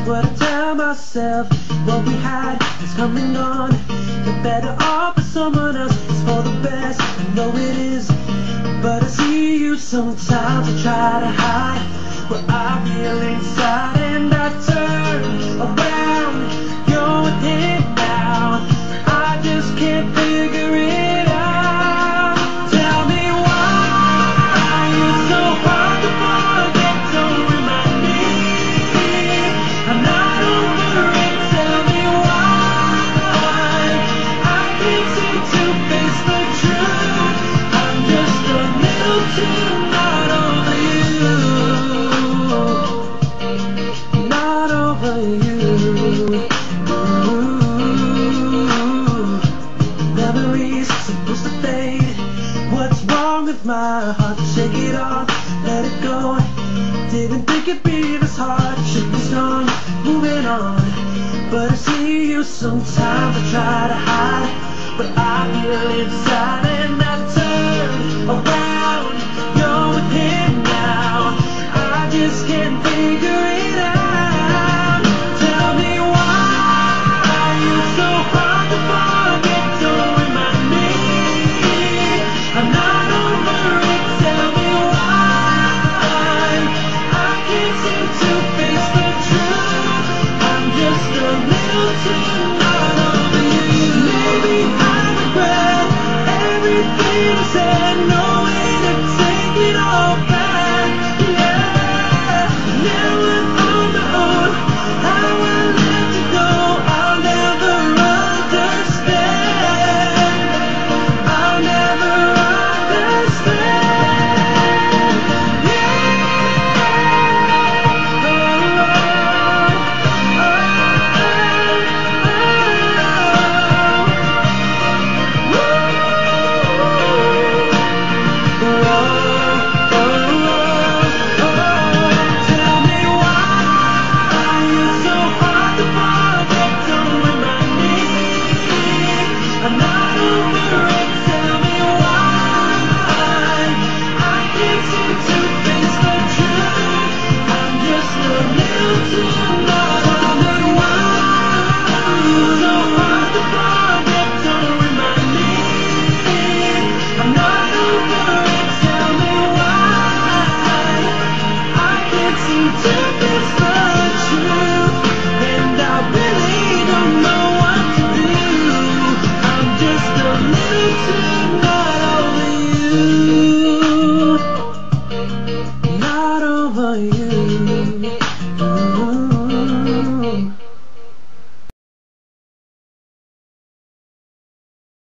what I tell myself. What we had is coming on. You're better off with someone else. It's for the best, I know it is. But I see you sometimes. I try to hide what I feel inside, and I turn around. You're with him now. I just can't figure it out. Tell me why you're so hard to forget. Don't remind me I'm not over it. Tell me why I can't seem to face the truth. I'm just a little too not over you. Not over you. Memories supposed to fade. What's wrong with my heart? Shake it off, let it go. Didn't think it'd be this hard. Should be strong, moving on. But I see you sometimes. I try to hide what I feel inside, and I turn around. You're with him now. I just can't figure it out. Tell me why you're so hard to forget. Don't remind me I'm not over it. Tell me why I can't seem to face the truth. I'm just a little too not over you. Maybe I regret everything I said. No way to take it all back. Yeah, now I'm on my own. How I let you go, I'll never understand. I'll never understand. Tell me why you're so hard to forget. Don't remind me I'm not over it. Tell me why I can't seem to face the truth. I'm just a little too not over it. Why you're so hard to forget. Don't remind me I'm not over it. Tell me why I can't seem to face the truth, and I really don't know what to do. I'm just a little too not over you. Not over you.